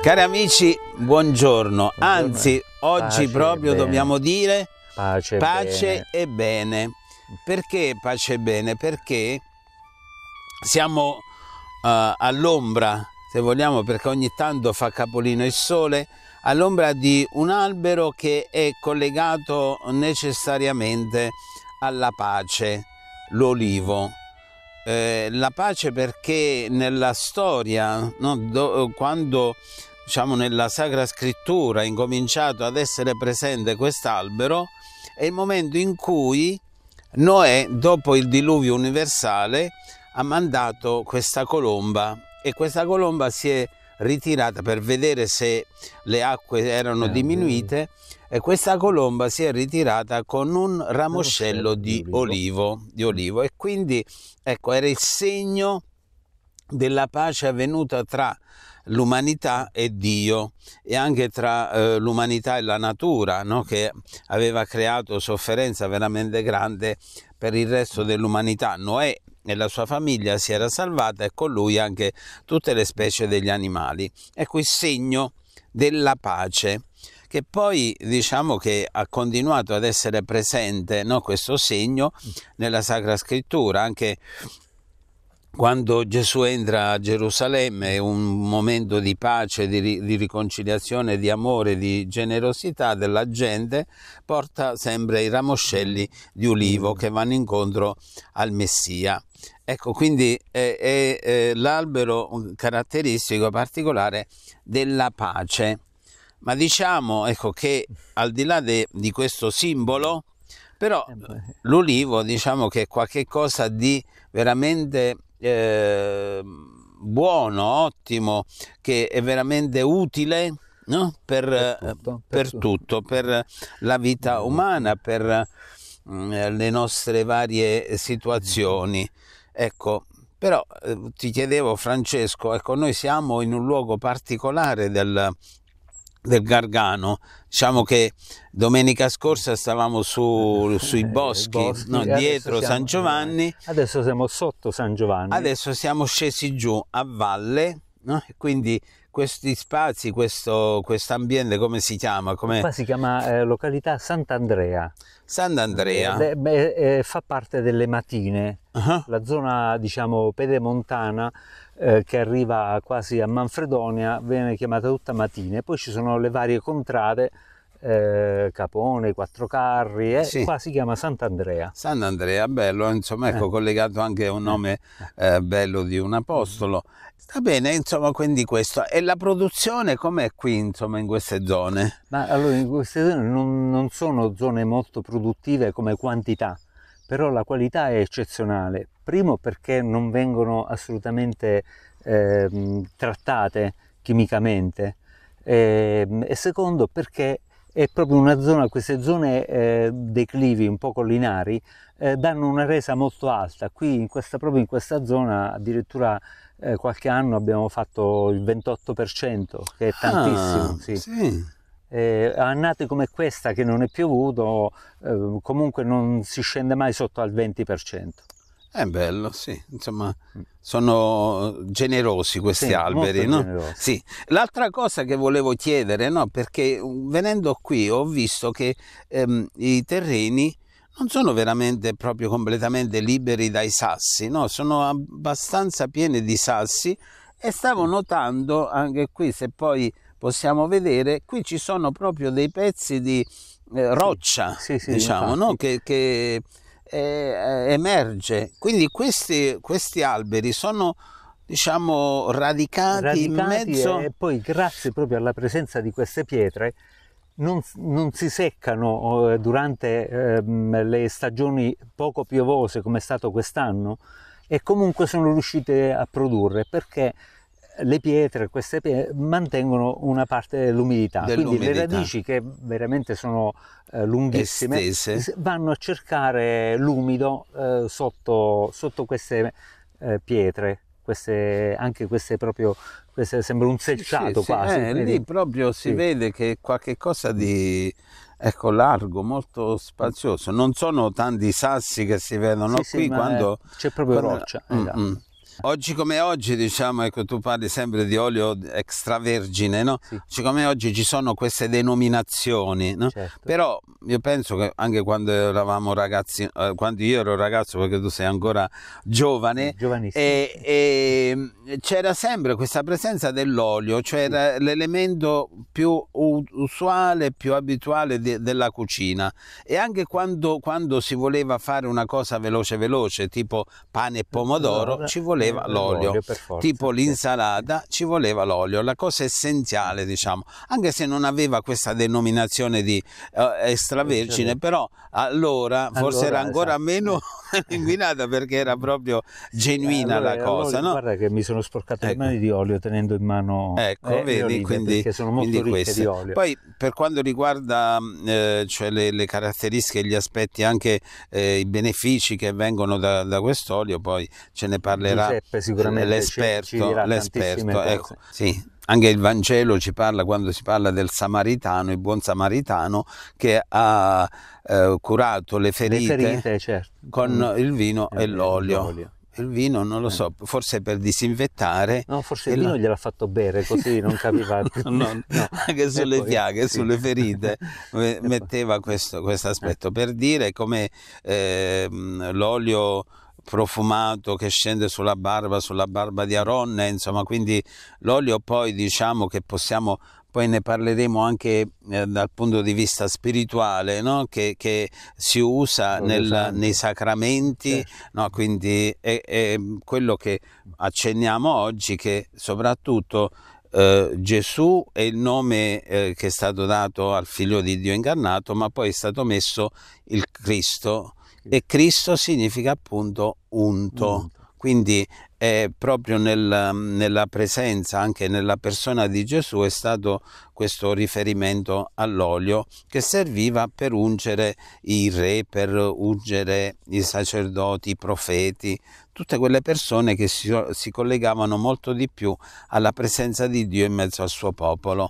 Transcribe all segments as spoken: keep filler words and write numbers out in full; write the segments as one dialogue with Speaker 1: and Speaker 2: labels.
Speaker 1: Cari amici, buongiorno.
Speaker 2: Buongiorno.
Speaker 1: Anzi, oggi
Speaker 2: Pace
Speaker 1: proprio
Speaker 2: e bene.
Speaker 1: dobbiamo dire
Speaker 2: Pace,
Speaker 1: pace
Speaker 2: bene.
Speaker 1: e bene. Perché pace e bene? Perché siamo uh, all'ombra, se vogliamo, perché ogni tanto fa capolino il sole, all'ombra di un albero che è collegato necessariamente alla pace, l'olivo. Eh, la pace perché nella storia, no, do, quando diciamo nella Sacra Scrittura è incominciato ad essere presente quest'albero, è il momento in cui Noè, dopo il diluvio universale, ha mandato questa colomba e questa colomba si è ritirata per vedere se le acque erano diminuite, e questa colomba si è ritirata con un ramoscello di olivo, di olivo. E quindi ecco, era il segno della pace avvenuta tra l'umanità e Dio, e anche tra eh, l'umanità e la natura, no? Che aveva creato sofferenza veramente grande per il resto dell'umanità. Noè e la sua famiglia si era salvata, e con lui anche tutte le specie degli animali. Ecco il segno della pace, che poi diciamo che ha continuato ad essere presente, no? Questo segno nella Sacra Scrittura, anche quando Gesù entra a Gerusalemme, è un momento di pace, di, di riconciliazione, di amore, di generosità della gente, porta sempre i ramoscelli di ulivo che vanno incontro al Messia. Ecco, quindi è, è, è l'albero caratteristico particolare della pace. Ma diciamo, ecco, che al di là de, di questo simbolo, però l'ulivo diciamo che è qualche cosa di veramente eh, buono, ottimo, che è veramente utile, no? per, per, tutto, per, per tutto, per la vita umana, per mh, le nostre varie situazioni. Ecco, però eh, ti chiedevo, Francesco, ecco, noi siamo in un luogo particolare del del Gargano. Diciamo che domenica scorsa stavamo su, sui boschi, boschi no, dietro siamo, San Giovanni.
Speaker 2: Adesso siamo sotto San Giovanni.
Speaker 1: Adesso siamo scesi giù a valle, no? Quindi questi spazi, questo ambiente, come si chiama? Come...
Speaker 2: Qua si chiama eh, località Sant'Andrea.
Speaker 1: Sant'Andrea.
Speaker 2: Eh, beh, eh, fa parte delle Matine, uh-huh. La zona diciamo pedemontana eh, che arriva quasi a Manfredonia viene chiamata tutta Matine. Poi ci sono le varie contrade, eh, Capone, Quattro Carri, e sì. Qua si chiama Sant'Andrea.
Speaker 1: Sant'Andrea, bello, insomma, ecco, eh. collegato anche a un nome eh, bello di un apostolo. Va bene, insomma, quindi questo. E la produzione com'è qui, insomma, in queste zone?
Speaker 2: Ma allora, in queste zone non, non sono zone molto produttive come quantità, però la qualità è eccezionale. Primo perché non vengono assolutamente eh, trattate chimicamente, e, e secondo perché è proprio una zona, queste zone eh, declivi un po' collinari eh, danno una resa molto alta. Qui in questa, proprio in questa zona addirittura eh, qualche anno abbiamo fatto il ventotto per cento, che è tantissimo.
Speaker 1: Ah,
Speaker 2: sì.
Speaker 1: Sì.
Speaker 2: Eh, annate come questa che non è piovuto, eh, comunque non si scende mai sotto al venti per cento.
Speaker 1: È bello, sì, insomma, sono generosi questi
Speaker 2: sì,
Speaker 1: alberi, no?
Speaker 2: Generosi.
Speaker 1: Sì. L'altra cosa che volevo chiedere, no? Perché venendo qui ho visto che ehm, i terreni non sono veramente proprio completamente liberi dai sassi, no? Sono abbastanza pieni di sassi, e stavo notando anche qui, se poi possiamo vedere, qui ci sono proprio dei pezzi di eh, roccia,
Speaker 2: sì, sì,
Speaker 1: diciamo, no? Che, che eh, emerge. Quindi questi, questi alberi sono, diciamo, radicati,
Speaker 2: radicati
Speaker 1: in mezzo...
Speaker 2: E poi grazie proprio alla presenza di queste pietre non, non si seccano durante eh, le stagioni poco piovose come è stato quest'anno, e comunque sono riuscite a produrre perché le pietre, queste pietre mantengono una parte dell'umidità, quindi le radici, che veramente sono eh, lunghissime, estese, vanno a cercare l'umido eh, sotto, sotto queste eh, pietre, queste, anche queste proprio, queste, sembra un selciato, sì, quasi.
Speaker 1: Sì, eh, lì proprio si sì. vede che è qualche cosa di... ecco, largo, molto spazioso. Non sono tanti sassi che si vedono
Speaker 2: sì,
Speaker 1: qui
Speaker 2: sì,
Speaker 1: quando...
Speaker 2: c'è proprio
Speaker 1: quando...
Speaker 2: roccia.
Speaker 1: Mm -mm. Oggi come oggi, diciamo, ecco, tu parli sempre di olio extravergine, no?
Speaker 2: Sì.
Speaker 1: Oggi come oggi ci sono queste denominazioni, no?
Speaker 2: Certo.
Speaker 1: Però io penso che anche quando eravamo ragazzi, eh, quando io ero ragazzo, perché tu sei ancora giovane,
Speaker 2: Giovanissimo.
Speaker 1: e, e c'era sempre questa presenza dell'olio, cioè
Speaker 2: Sì.
Speaker 1: era l'elemento più usuale, più abituale de, della cucina. E anche quando, quando si voleva fare una cosa veloce veloce, tipo pane e pomodoro,
Speaker 2: Allora,
Speaker 1: ci voleva
Speaker 2: eh,
Speaker 1: l'olio.
Speaker 2: per forza,
Speaker 1: Tipo
Speaker 2: certo.
Speaker 1: l'insalata, ci voleva l'olio, la cosa essenziale, diciamo, anche se non aveva questa denominazione di uh, extravergine, però allora forse
Speaker 2: Allora,
Speaker 1: era ancora
Speaker 2: esatto.
Speaker 1: meno inquinata, perché era proprio genuina
Speaker 2: allora,
Speaker 1: la cosa,
Speaker 2: allora,
Speaker 1: no?
Speaker 2: Guarda che mi sono sporcato le
Speaker 1: Ecco.
Speaker 2: mani di olio tenendo in mano
Speaker 1: Ecco,
Speaker 2: eh, le
Speaker 1: vedi,
Speaker 2: olive,
Speaker 1: quindi,
Speaker 2: perché sono molto
Speaker 1: quindi
Speaker 2: ricche
Speaker 1: queste.
Speaker 2: di olio.
Speaker 1: Poi per quanto riguarda eh, cioè le, le caratteristiche, gli aspetti, anche eh, i benefici che vengono da, da quest'olio, poi ce ne parlerà
Speaker 2: Giuseppe sicuramente
Speaker 1: l'esperto,
Speaker 2: ci, ci dirà
Speaker 1: l'esperto,
Speaker 2: tantissime
Speaker 1: ecco,
Speaker 2: cose.
Speaker 1: sì. Anche il Vangelo ci parla, quando si parla del samaritano, il buon samaritano che ha eh, curato le ferite,
Speaker 2: Le ferite, certo.
Speaker 1: con
Speaker 2: Mm.
Speaker 1: il vino
Speaker 2: Eh,
Speaker 1: e l'olio.
Speaker 2: l'olio.
Speaker 1: Il vino non lo so, forse per disinfettare.
Speaker 2: No, forse
Speaker 1: e
Speaker 2: il vino
Speaker 1: la-
Speaker 2: gliel'ha fatto bere, così non capiva più.
Speaker 1: No, no,
Speaker 2: No.
Speaker 1: anche sulle
Speaker 2: E poi-
Speaker 1: piaghe,
Speaker 2: sì.
Speaker 1: sulle ferite, me-
Speaker 2: E poi-
Speaker 1: metteva questo aspetto per dire come ehm, l'olio profumato che scende sulla barba, sulla barba di Aronne, insomma, quindi l'olio poi, diciamo che possiamo, poi ne parleremo anche eh, dal punto di vista spirituale, no? che, che si usa
Speaker 2: L'olio
Speaker 1: nel-
Speaker 2: santo.
Speaker 1: nei sacramenti,
Speaker 2: Certo.
Speaker 1: no? Quindi è, è quello che accenniamo oggi, che soprattutto eh, Gesù è il nome eh, che è stato dato al figlio di Dio incarnato, ma poi è stato messo il Cristo, e Cristo significa appunto unto.
Speaker 2: Unto.
Speaker 1: Quindi è proprio nel, nella presenza, anche nella persona di Gesù, è stato questo riferimento all'olio, che serviva per ungere i re, per ungere i sacerdoti, i profeti, tutte quelle persone che si, si collegavano molto di più alla presenza di Dio in mezzo al suo popolo.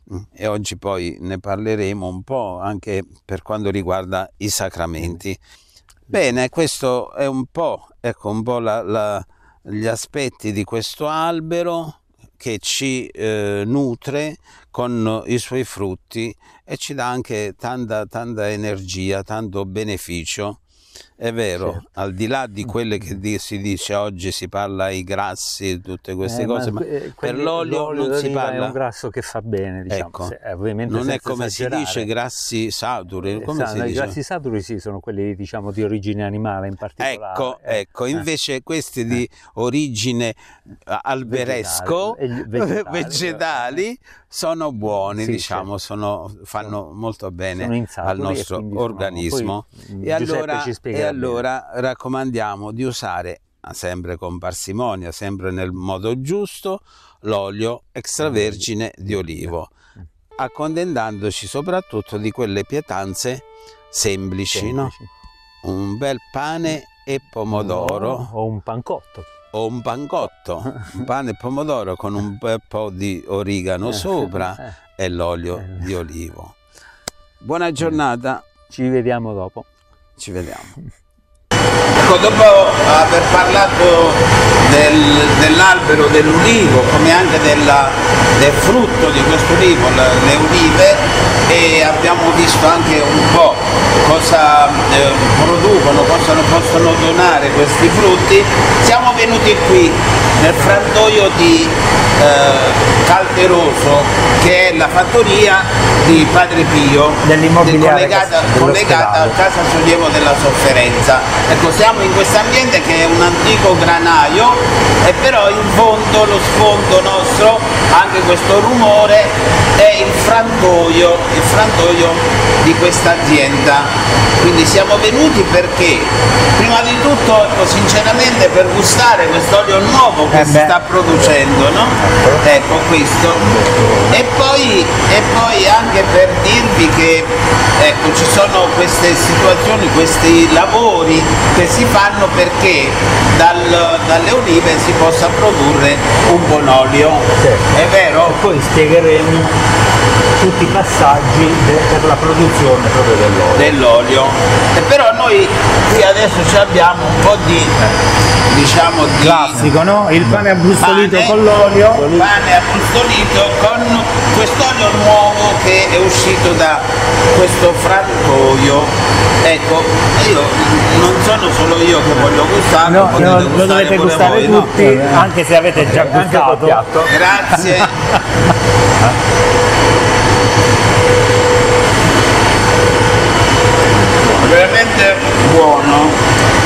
Speaker 1: E oggi poi ne parleremo un po' anche per quanto riguarda i sacramenti. Bene, questo è un po', ecco, un po' la, la, gli aspetti di questo albero che ci eh, nutre con i suoi frutti e ci dà anche tanta, tanta energia, tanto beneficio. È vero,
Speaker 2: Certo.
Speaker 1: al di là di quelle che di, si dice oggi, si parla ai grassi, tutte queste
Speaker 2: Eh,
Speaker 1: cose, ma,
Speaker 2: ma, eh,
Speaker 1: per
Speaker 2: quelli-
Speaker 1: l'olio non si
Speaker 2: d'oliva
Speaker 1: parla.
Speaker 2: è un grasso che fa bene, diciamo.
Speaker 1: Ecco,
Speaker 2: Se- eh, ovviamente
Speaker 1: non è
Speaker 2: senza
Speaker 1: come si
Speaker 2: esagerare.
Speaker 1: dice grassi saturi,
Speaker 2: Eh,
Speaker 1: come
Speaker 2: sa-
Speaker 1: si
Speaker 2: I
Speaker 1: dice?
Speaker 2: grassi saturi sì, sono quelli, diciamo, di origine animale in particolare.
Speaker 1: Ecco,
Speaker 2: eh.
Speaker 1: ecco,
Speaker 2: Eh.
Speaker 1: invece questi di origine eh, alberesco,
Speaker 2: Vegetali, vegetali,
Speaker 1: vegetali, sono buoni,
Speaker 2: Sì,
Speaker 1: diciamo, sono, fanno molto bene
Speaker 2: sono insaturi
Speaker 1: al
Speaker 2: e
Speaker 1: nostro
Speaker 2: quindi sono-
Speaker 1: organismo.
Speaker 2: poi, mm,
Speaker 1: E
Speaker 2: Giuseppe
Speaker 1: allora,
Speaker 2: ci
Speaker 1: e
Speaker 2: spiegherà
Speaker 1: allora raccomandiamo di usare, sempre con parsimonia, sempre nel modo giusto, l'olio extravergine di olivo, accontentandoci soprattutto di quelle pietanze semplici, no?
Speaker 2: semplici.
Speaker 1: Un bel pane e pomodoro
Speaker 2: o un pancotto.
Speaker 1: o un pancotto, un pane e pomodoro con un bel po' di origano sopra
Speaker 2: Eh,
Speaker 1: e l'olio
Speaker 2: eh.
Speaker 1: di olivo. Buona giornata,
Speaker 2: Ci vediamo dopo.
Speaker 1: ci vediamo. Ecco, dopo aver parlato del, dell'albero dell'ulivo, come anche della, del frutto di questo ulivo, le, le olive, e abbiamo visto anche un po' cosa eh, producono, cosa possono donare questi frutti, siamo venuti qui nel frantoio di eh, Calderoso, che è la fattoria di Padre Pio,
Speaker 2: Dell'immobiliare
Speaker 1: collegata,
Speaker 2: dell'ospedale.
Speaker 1: collegata a Casa Sollievo della Sofferenza. Ecco, siamo in questo ambiente che è un antico granaio, e però in fondo, lo sfondo nostro, anche questo rumore, è il frantoio, il frantoio di questa azienda. Quindi siamo venuti perché, prima di tutto, ecco, sinceramente, per gustare quest'olio nuovo che
Speaker 2: Eh
Speaker 1: si
Speaker 2: beh.
Speaker 1: sta producendo, no? Ecco questo. E poi, e poi anche per dirvi che, ecco, ci sono queste situazioni, questi lavori che si fanno perché dal- dalle olive si possa produrre un buon olio.
Speaker 2: Certo.
Speaker 1: È vero?
Speaker 2: E poi spiegheremo tutti i passaggi de- per la produzione proprio dell'olio.
Speaker 1: Dell'olio. E però noi qui adesso ci abbiamo un po' di, diciamo, di
Speaker 3: classico, no? Il pane abbrustolito
Speaker 1: pane,
Speaker 3: con l'olio.
Speaker 1: Pane abbrustolito con quest'olio nuovo che è uscito da questo frantoio. Ecco, io non sono solo io che voglio gustarlo,
Speaker 3: No, no, lo dovete gustare
Speaker 1: voi,
Speaker 3: tutti,
Speaker 1: no?
Speaker 3: anche se avete già gustato.
Speaker 1: Grazie. Veramente buono.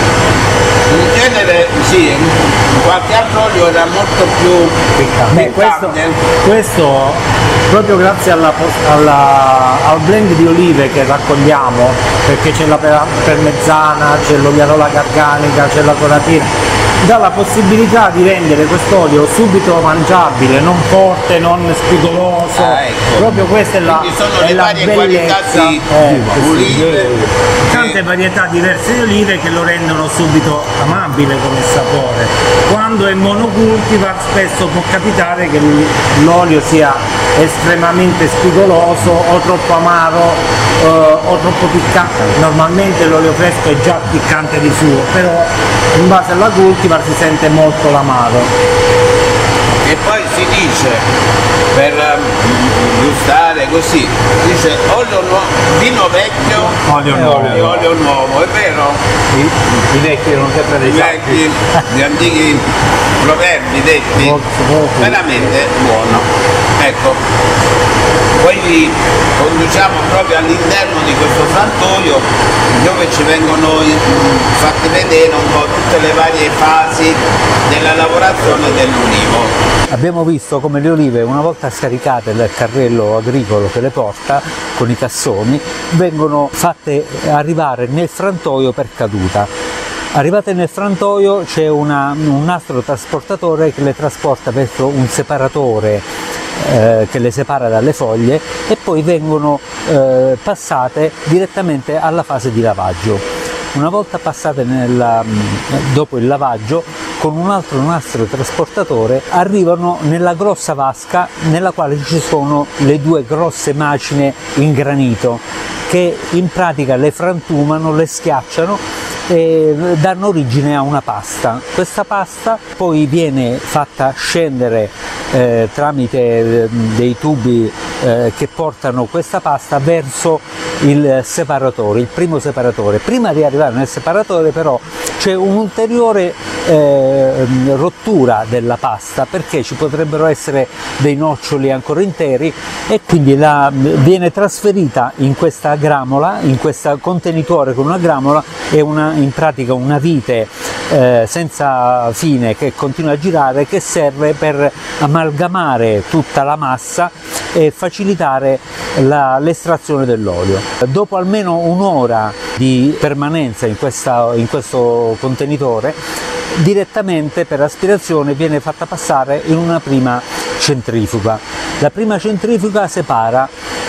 Speaker 1: In genere sì, qualche altro olio era molto più
Speaker 3: Beh, questo,
Speaker 1: piccante.
Speaker 3: questo proprio grazie alla, alla, al blend di olive che raccogliamo, perché c'è la parmegiana, c'è l'oliarola garganica, c'è la coratina, dà la possibilità di rendere quest'olio subito mangiabile, non forte, non spigoloso.
Speaker 1: Ah, ecco.
Speaker 3: Proprio questa è la,
Speaker 1: Quindi sono
Speaker 3: è
Speaker 1: le
Speaker 3: la
Speaker 1: varie
Speaker 3: bellezza.
Speaker 1: qualità di
Speaker 3: Eh,
Speaker 1: olive.
Speaker 3: Tante varietà diverse di olive che lo rendono subito amabile come sapore. Quando è monocultivar spesso può capitare che l'olio sia estremamente spigoloso o troppo amaro eh, o troppo piccante. Normalmente l'olio fresco è già piccante di suo, però in base alla cultivar si sente molto l'amaro.
Speaker 1: E poi si dice, per um, gustare così, dice olio nuovo, vino vecchio,
Speaker 3: Olio nuovo.
Speaker 1: e olio nuovo, è vero?
Speaker 2: I, i vecchi erano sempre dei
Speaker 1: I vecchi, gli antichi proverbi detti,
Speaker 3: Molto, molto.
Speaker 1: veramente buono. Ecco. Poi vi conduciamo proprio all'interno di questo frantoio dove ci vengono mm, fatte vedere un po' tutte le varie fasi della lavorazione dell'ulivo.
Speaker 2: Abbiamo visto come le olive, una volta scaricate dal carrello agricolo che le porta con i cassoni, vengono fatte arrivare nel frantoio per caduta. Arrivate nel frantoio c'è una, un altro trasportatore che le trasporta verso un separatore eh, che le separa dalle foglie e poi vengono eh, passate direttamente alla fase di lavaggio. Una volta passate nella, dopo il lavaggio, con un altro nastro trasportatore arrivano nella grossa vasca nella quale ci sono le due grosse macine in granito che in pratica le frantumano, le schiacciano e danno origine a una pasta. Questa pasta poi viene fatta scendere eh, tramite eh, dei tubi eh, che portano questa pasta verso il separatore, il primo separatore. Prima di arrivare nel separatore però c'è un'ulteriore eh, rottura della pasta perché ci potrebbero essere dei noccioli ancora interi e quindi la, viene trasferita in questa gramola, in questo contenitore con una gramola e una, in pratica una vite eh, senza fine che continua a girare, che serve per amalgamare tutta la massa e facilitare l'estrazione dell'olio. Dopo almeno un'ora di permanenza in, questa, in questo contenitore, direttamente per aspirazione viene fatta passare in una prima centrifuga. La prima centrifuga separa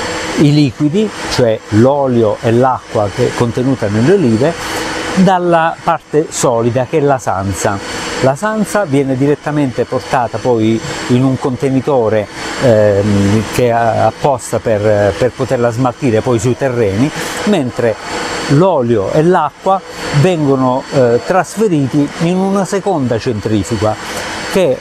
Speaker 2: i liquidi, cioè l'olio e l'acqua che è contenuta nelle olive, dalla parte solida che è la sanza. La sanza viene direttamente portata poi in un contenitore ehm, che è apposta per, per poterla smaltire poi sui terreni, mentre l'olio e l'acqua vengono eh, trasferiti in una seconda centrifuga che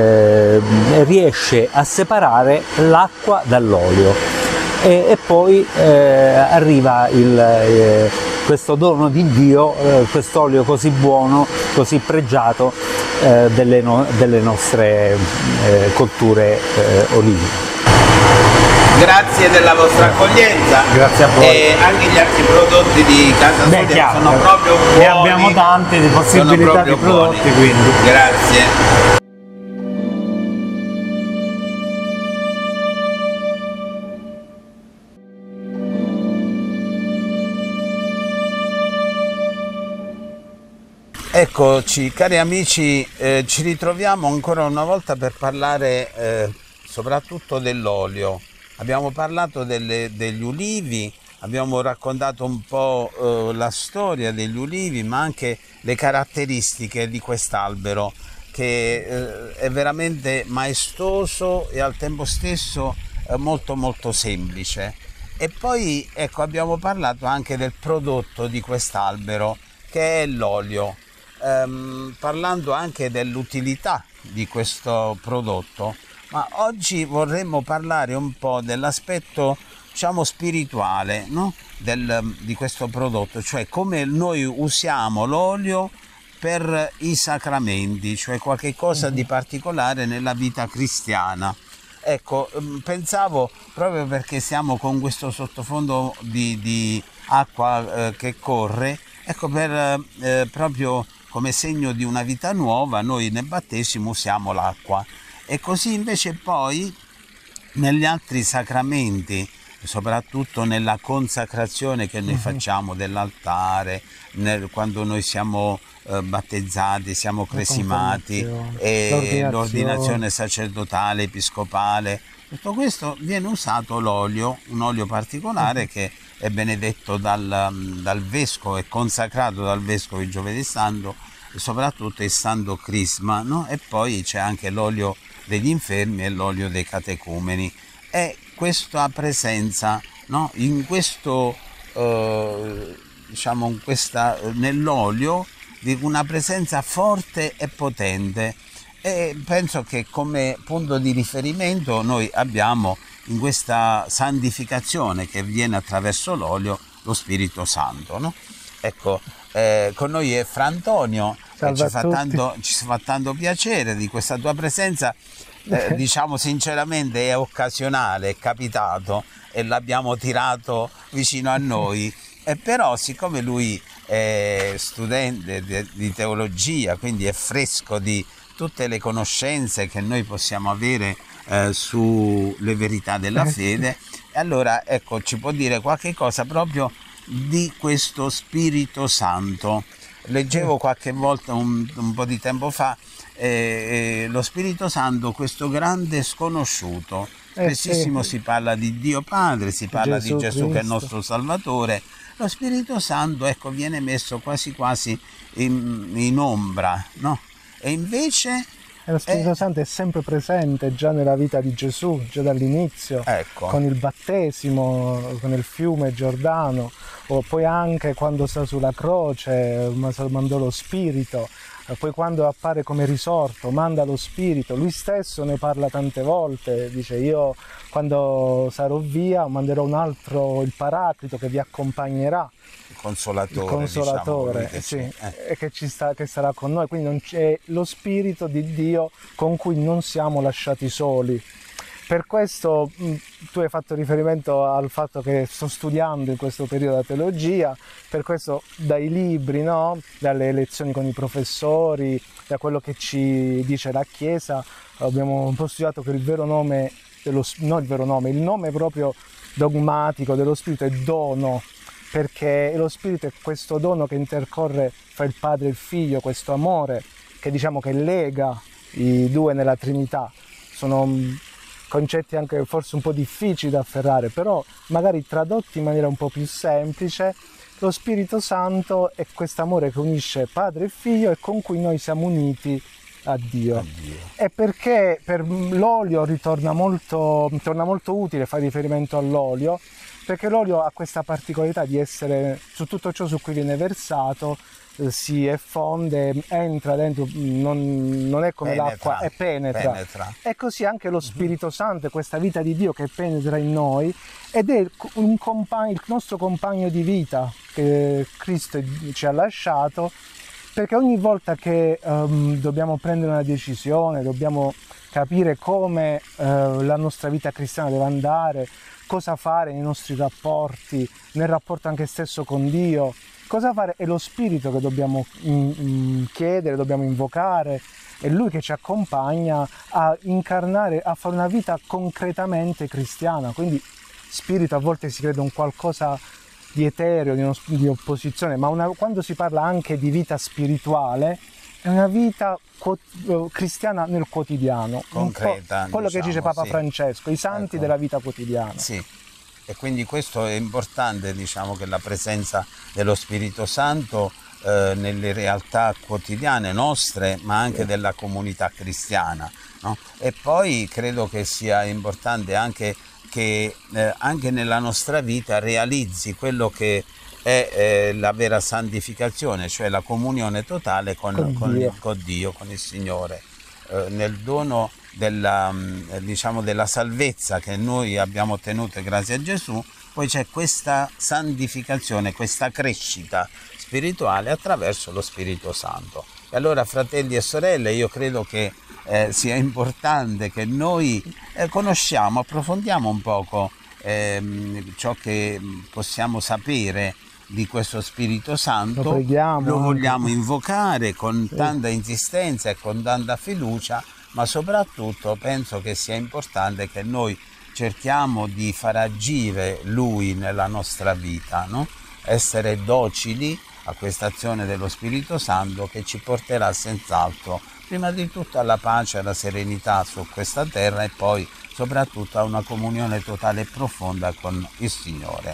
Speaker 2: eh, riesce a separare l'acqua dall'olio e, e poi eh, arriva il, eh, questo dono di Dio, eh, quest'olio così buono, così pregiato eh, delle, no, delle nostre eh, colture eh, olivine.
Speaker 1: Grazie della vostra accoglienza.
Speaker 3: Grazie a voi.
Speaker 1: E anche gli altri prodotti di Casa
Speaker 3: Beh,
Speaker 1: Sodia
Speaker 3: chiaro,
Speaker 1: sono proprio buoni.
Speaker 3: ne abbiamo tante di possibilità di prodotti,
Speaker 1: buoni.
Speaker 3: quindi.
Speaker 1: Grazie. Eccoci, cari amici, eh, ci ritroviamo ancora una volta per parlare eh, soprattutto dell'olio. Abbiamo parlato delle, degli ulivi, abbiamo raccontato un po' eh, la storia degli ulivi, ma anche le caratteristiche di quest'albero, che eh, è veramente maestoso e al tempo stesso eh, molto molto semplice. E poi ecco, abbiamo parlato anche del prodotto di quest'albero, che è l'olio. Ehm, parlando anche dell'utilità di questo prodotto, ma oggi vorremmo parlare un po' dell'aspetto, diciamo, spirituale, no? Del, di questo prodotto, cioè come noi usiamo l'olio per i sacramenti, cioè qualche cosa di particolare nella vita cristiana. Ecco, pensavo, proprio perché siamo con questo sottofondo di, di acqua eh, che corre, ecco, per eh, proprio come segno di una vita nuova, noi nel battesimo usiamo l'acqua. E così invece poi negli altri sacramenti, soprattutto nella consacrazione che noi facciamo dell'altare, nel, quando noi siamo eh, battezzati, siamo cresimati, e l'ordinazione. l'ordinazione sacerdotale, episcopale, tutto questo viene usato l'olio, un olio particolare uh-huh. che è benedetto dal, dal vescovo, è consacrato dal vescovo il giovedì santo, e soprattutto il santo crisma, no? E poi c'è anche l'olio degli infermi e l'olio dei catecumeni. E questa presenza, no? In questo, eh, diciamo, in questa, nell'olio, di una presenza forte e potente. E penso che come punto di riferimento noi abbiamo in questa santificazione che avviene attraverso l'olio lo Spirito Santo, no? Ecco, eh, con noi è Fra Antonio, e ci fa, tanto, ci fa tanto piacere di questa tua presenza, eh, diciamo sinceramente è occasionale, è capitato e l'abbiamo tirato vicino a noi, e però siccome lui è studente di teologia, quindi è fresco di tutte le conoscenze che noi possiamo avere eh, sulle verità della fede, e allora ecco, ci può dire qualche cosa proprio di questo Spirito Santo. Leggevo qualche volta, un, un po' di tempo fa, eh, eh, lo Spirito Santo, questo grande sconosciuto. Spessissimo eh, sì. si parla di Dio Padre, si parla Gesù di Gesù Cristo, che è il nostro Salvatore. Lo Spirito Santo, ecco, viene messo quasi quasi in, in ombra, no? E invece
Speaker 4: e lo Spirito è... Santo è sempre presente già nella vita di Gesù, già dall'inizio,
Speaker 1: ecco.
Speaker 4: con il battesimo, con il fiume Giordano, o poi anche quando sta sulla croce, mandò lo Spirito, poi quando appare come risorto, manda lo Spirito, lui stesso ne parla tante volte, dice: io quando sarò via manderò un altro, il Paraclito, che vi accompagnerà.
Speaker 1: Il Consolatore,
Speaker 4: il Consolatore,
Speaker 1: diciamo, che
Speaker 4: sì,
Speaker 1: eh.
Speaker 4: e che, ci sta, che sarà con noi, quindi non c'è lo Spirito di Dio con cui non siamo lasciati soli. Per questo mh, tu hai fatto riferimento al fatto che sto studiando in questo periodo la teologia, per questo dai libri, no? Dalle lezioni con i professori, da quello che ci dice la Chiesa, abbiamo un po' studiato che il vero nome, dello, no il vero nome, il nome proprio dogmatico dello Spirito è dono, perché lo Spirito è questo dono che intercorre fra il Padre e il Figlio, questo amore che diciamo che lega i due nella Trinità. Sono concetti anche forse un po' difficili da afferrare, però magari tradotti in maniera un po' più semplice, lo Spirito Santo è questo amore che unisce Padre e Figlio e con cui noi siamo uniti a Dio.
Speaker 1: A Dio.
Speaker 4: E perché per l'olio ritorna molto, torna molto utile fare riferimento all'olio, perché l'olio ha questa particolarità di essere, su tutto ciò su cui viene versato, eh, si effonde, entra dentro, non, non è come
Speaker 1: penetra,
Speaker 4: l'acqua, e penetra.
Speaker 1: penetra. E
Speaker 4: così anche lo Spirito Santo è questa vita di Dio che penetra in noi, ed è un compagno, il nostro compagno di vita che Cristo ci ha lasciato, perché ogni volta che um, dobbiamo prendere una decisione, dobbiamo capire come uh, la nostra vita cristiana deve andare, cosa fare nei nostri rapporti, nel rapporto anche stesso con Dio, cosa fare, è lo Spirito che dobbiamo in, in chiedere, dobbiamo invocare, è Lui che ci accompagna a incarnare, a fare una vita concretamente cristiana. Quindi Spirito a volte si crede un qualcosa di etereo, di, uno, di opposizione, ma una, quando si parla anche di vita spirituale, è una vita quot- cristiana nel quotidiano,
Speaker 1: concreta,
Speaker 4: quello
Speaker 1: diciamo,
Speaker 4: che dice Papa
Speaker 1: sì.
Speaker 4: Francesco, i santi
Speaker 1: ecco.
Speaker 4: della vita quotidiana.
Speaker 1: Sì, e quindi questo è importante, diciamo, che la presenza dello Spirito Santo eh, nelle realtà quotidiane nostre, ma anche della comunità cristiana, no? E poi credo che sia importante anche che eh, anche nella nostra vita realizzi quello che è eh, la vera santificazione, cioè la comunione totale con,
Speaker 4: Con
Speaker 1: con,
Speaker 4: Dio.
Speaker 1: con Dio, con il Signore, eh, nel dono della, mh, diciamo, della salvezza che noi abbiamo ottenuto grazie a Gesù. Poi c'è questa santificazione, questa crescita spirituale attraverso lo Spirito Santo. E allora, fratelli e sorelle, io credo che eh, sia importante che noi eh, conosciamo, approfondiamo un poco ehm, ciò che possiamo sapere di questo Spirito Santo.
Speaker 4: Lo preghiamo
Speaker 1: lo
Speaker 4: anche.
Speaker 1: vogliamo invocare con tanta insistenza e con tanta fiducia, ma soprattutto penso che sia importante che noi cerchiamo di far agire Lui nella nostra vita, no? Essere docili a questa azione dello Spirito Santo che ci porterà senz'altro prima di tutto alla pace e alla serenità su questa terra e poi soprattutto a una comunione totale e profonda con il Signore.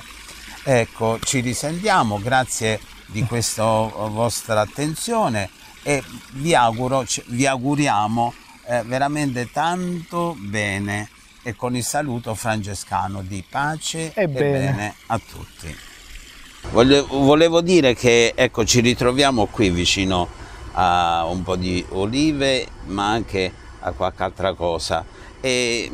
Speaker 1: Ecco, ci risentiamo, grazie di questa vostra attenzione e vi auguro, vi auguriamo eh, veramente tanto bene e con il saluto francescano di pace e,
Speaker 4: E bene.
Speaker 1: bene a tutti. Volevo, volevo dire che ecco, ci ritroviamo qui vicino a un po' di olive, ma anche a qualche altra cosa. E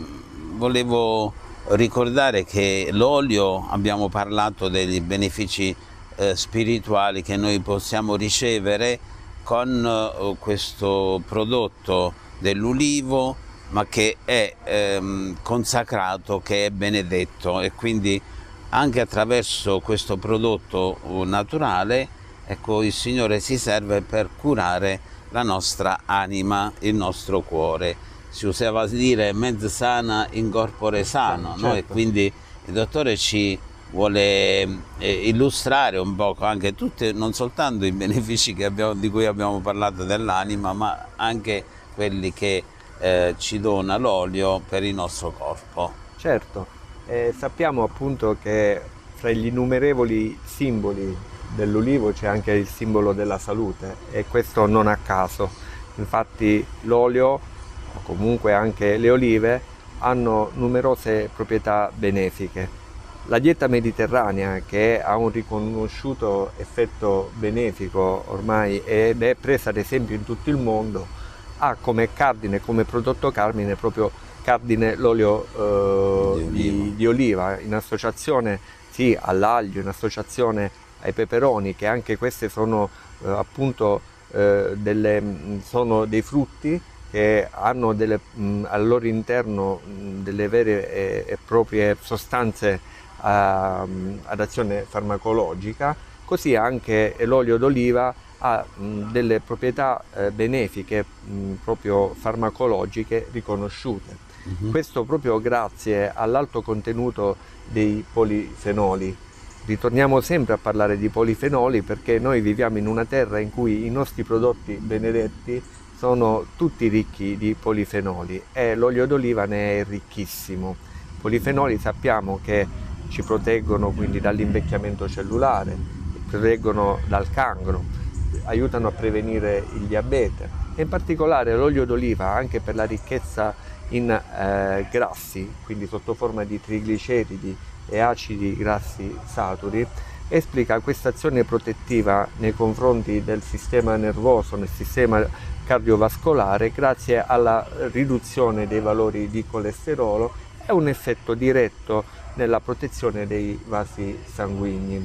Speaker 1: volevo ricordare che l'olio, abbiamo parlato dei benefici eh, spirituali che noi possiamo ricevere con eh, questo prodotto dell'ulivo, ma che è ehm, consacrato, che è benedetto, e quindi anche attraverso questo prodotto naturale, ecco, il Signore si serve per curare la nostra anima, il nostro cuore. Si usava dire mens sana in corpore sano,
Speaker 2: Certo.
Speaker 1: no? E quindi il dottore ci vuole eh, illustrare un poco anche tutti, non soltanto i benefici che abbiamo, di cui abbiamo parlato dell'anima, ma anche quelli che eh, ci dona l'olio per il nostro corpo.
Speaker 5: Certo, eh, sappiamo appunto che fra gli innumerevoli simboli dell'ulivo c'è anche il simbolo della salute, e questo non a caso. Infatti l'olio, o comunque anche le olive, hanno numerose proprietà benefiche. La dieta mediterranea, che ha un riconosciuto effetto benefico ormai ed è presa ad esempio in tutto il mondo, ha come cardine, come prodotto cardine proprio cardine l'olio eh,
Speaker 1: Di oliva.
Speaker 5: di, di oliva, in associazione sì all'aglio, in associazione ai peperoni, che anche queste sono eh, appunto eh, delle, sono dei frutti che hanno delle, mh, al loro interno mh, delle vere e, e proprie sostanze uh, ad azione farmacologica. Così anche l'olio d'oliva ha mh, delle proprietà eh, benefiche mh, proprio farmacologiche riconosciute.
Speaker 1: Mhm.
Speaker 5: Questo proprio grazie all'alto contenuto dei polifenoli. Ritorniamo sempre a parlare di polifenoli perché noi viviamo in una terra in cui i nostri prodotti benedetti sono tutti ricchi di polifenoli e l'olio d'oliva ne è ricchissimo. I polifenoli sappiamo che ci proteggono quindi dall'invecchiamento cellulare, proteggono dal cancro, aiutano a prevenire il diabete, e in particolare l'olio d'oliva, anche per la ricchezza in eh, grassi, quindi sotto forma di trigliceridi e acidi grassi saturi, esplica questa azione protettiva nei confronti del sistema nervoso, nel sistema cardiovascolare, grazie alla riduzione dei valori di colesterolo e un effetto diretto nella protezione dei vasi sanguigni.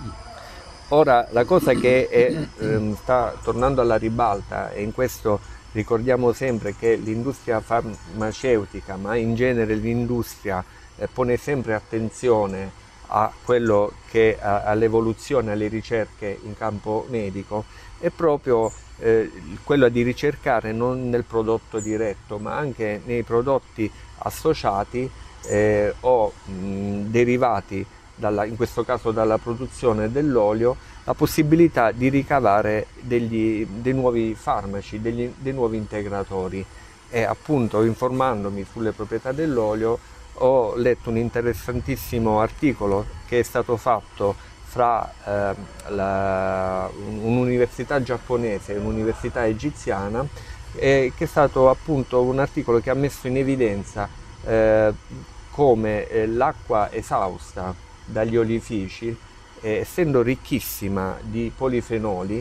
Speaker 5: Ora, la cosa che è, ehm, sta tornando alla ribalta, e in questo ricordiamo sempre che l'industria farmaceutica, ma in genere l'industria, eh, pone sempre attenzione a quello che all'evoluzione, alle ricerche in campo medico, è proprio eh, quello di ricercare non nel prodotto diretto, ma anche nei prodotti associati eh, o mh, derivati dalla, in questo caso dalla produzione dell'olio, la possibilità di ricavare degli, dei nuovi farmaci, degli, dei nuovi integratori. E appunto, informandomi sulle proprietà dell'olio, ho letto un interessantissimo articolo che è stato fatto fra eh, la, un'università giapponese e un'università egiziana, e che è stato appunto un articolo che ha messo in evidenza eh, come eh, l'acqua esausta dagli olifici eh, essendo ricchissima di polifenoli,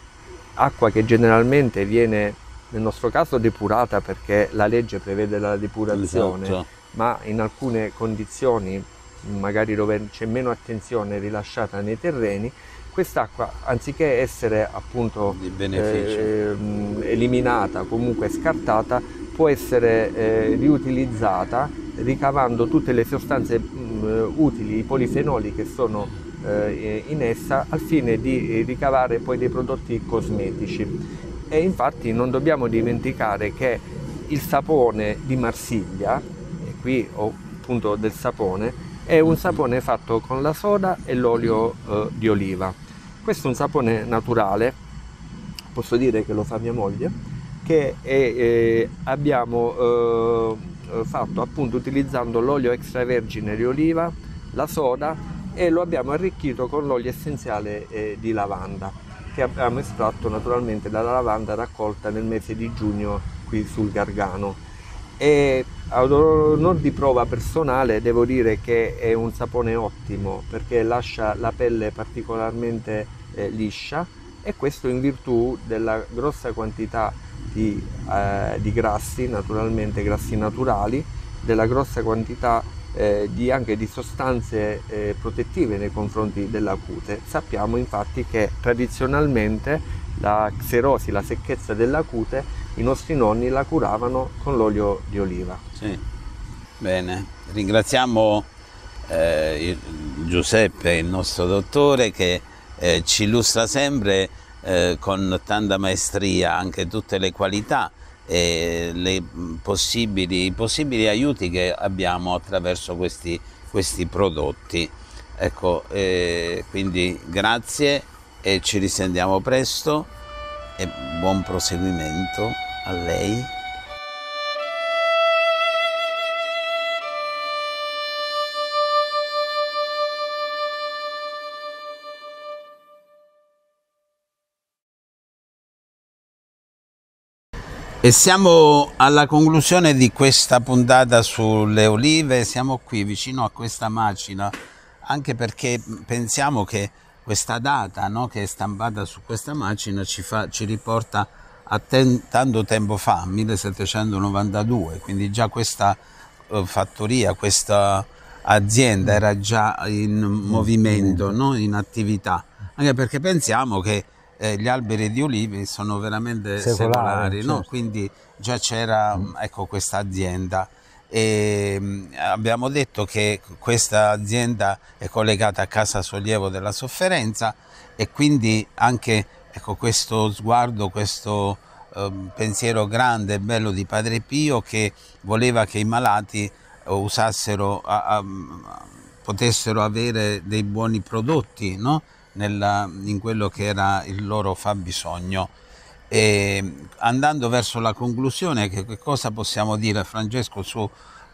Speaker 5: acqua che generalmente viene, nel nostro caso, depurata perché la legge prevede la depurazione,
Speaker 1: esatto,
Speaker 5: ma in alcune condizioni, magari dove c'è meno attenzione, rilasciata nei terreni, quest'acqua, anziché essere appunto
Speaker 1: di beneficio,
Speaker 5: eh, eliminata, comunque scartata, può essere eh, riutilizzata, ricavando tutte le sostanze mh, utili, i polifenoli che sono eh, in essa, al fine di ricavare poi dei prodotti cosmetici. E infatti non dobbiamo dimenticare che il sapone di Marsiglia, e qui ho appunto del sapone, è un sapone fatto con la soda e l'olio eh, di oliva. Questo è un sapone naturale, posso dire che lo fa mia moglie, che è, eh, abbiamo eh, fatto appunto utilizzando l'olio extravergine di oliva, la soda, e lo abbiamo arricchito con l'olio essenziale eh, di lavanda, che abbiamo estratto naturalmente dalla lavanda raccolta nel mese di giugno qui sul Gargano. E ad onor di prova personale devo dire che è un sapone ottimo, perché lascia la pelle particolarmente eh, liscia, e questo in virtù della grossa quantità di, eh, di grassi, naturalmente grassi naturali, della grossa quantità eh, di, anche di sostanze eh, protettive nei confronti della cute. Sappiamo infatti che tradizionalmente la xerosi, la secchezza della cute, i nostri nonni la curavano con l'olio di oliva.
Speaker 1: Sì. Bene, ringraziamo eh, Giuseppe, il nostro dottore, che eh, ci illustra sempre eh, con tanta maestria anche tutte le qualità e le possibili, i possibili aiuti che abbiamo attraverso questi, questi prodotti. Ecco, eh, quindi grazie e ci risentiamo presto e buon proseguimento a lei. E siamo alla conclusione di questa puntata sulle olive. Siamo qui vicino a questa macina, anche perché pensiamo che questa data, no, che è stampata su questa macina ci, fa, ci riporta a ten, tanto tempo fa, millesettecentonovantadue, quindi già questa uh, fattoria, questa azienda era già in movimento, no, in attività, anche perché pensiamo che Eh, gli alberi di olive sono veramente secolari, secolari, certo. No? Quindi già c'era mm. ecco, questa azienda, e mh, abbiamo detto che questa azienda è collegata a Casa Sollievo della Sofferenza, e quindi anche ecco, questo sguardo, questo eh, pensiero grande e bello di Padre Pio, che voleva che i malati eh, usassero, a, a, potessero avere dei buoni prodotti, no? Nella, in quello che era il loro fabbisogno. E andando verso la conclusione, che, che cosa possiamo dire, Francesco, su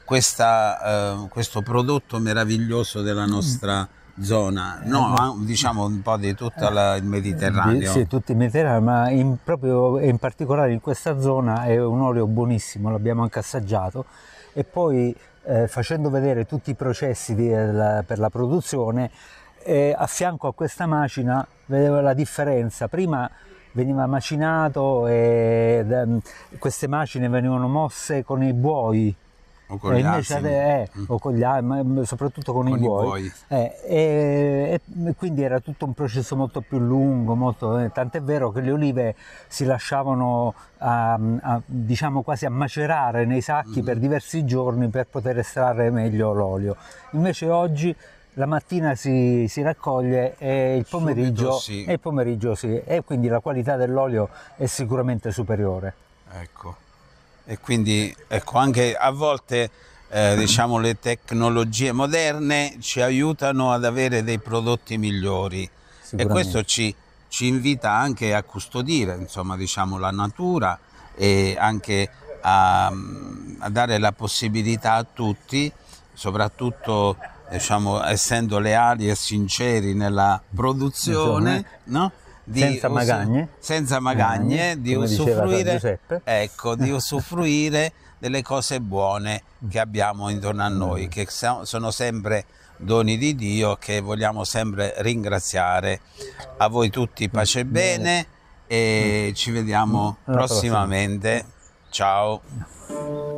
Speaker 1: questa, eh, questo prodotto meraviglioso della nostra zona, no, diciamo un po' di tutto la, il Mediterraneo?
Speaker 2: Sì, tutto il Mediterraneo, ma in, proprio, in particolare in questa zona è un olio buonissimo, l'abbiamo anche assaggiato, e poi eh, facendo vedere tutti i processi di, la, per la produzione, e a fianco a questa macina vedevo la differenza. Prima veniva macinato e queste macine venivano mosse con i buoi,
Speaker 1: o con gli
Speaker 2: invece
Speaker 1: asini,
Speaker 2: eh, mm. o con gli ma soprattutto con, con i buoi, i buoi. Eh, e, e quindi era tutto un processo molto più lungo, molto, eh, tant'è vero che le olive si lasciavano a, a, diciamo quasi a macerare nei sacchi mm. per diversi giorni per poter estrarre meglio l'olio. Invece oggi la mattina si, si raccoglie e il pomeriggio, sì. e il pomeriggio sì, e quindi la qualità dell'olio è sicuramente superiore.
Speaker 1: Ecco, e quindi ecco, anche a volte eh, diciamo, le tecnologie moderne ci aiutano ad avere dei prodotti migliori, e questo ci, ci invita anche a custodire, insomma, diciamo, la natura, e anche a, a dare la possibilità a tutti, soprattutto diciamo, essendo leali e sinceri nella produzione, no? di
Speaker 2: senza
Speaker 1: usu-
Speaker 2: magagne,
Speaker 1: senza magagne, di
Speaker 2: come diceva San
Speaker 1: usufruire,
Speaker 2: Giuseppe.
Speaker 1: ecco, di usufruire delle cose buone che abbiamo intorno a noi, che so- sono sempre doni di Dio, che vogliamo sempre ringraziare. A voi tutti pace e bene, e ci vediamo
Speaker 2: Alla prossima.
Speaker 1: prossimamente. Ciao.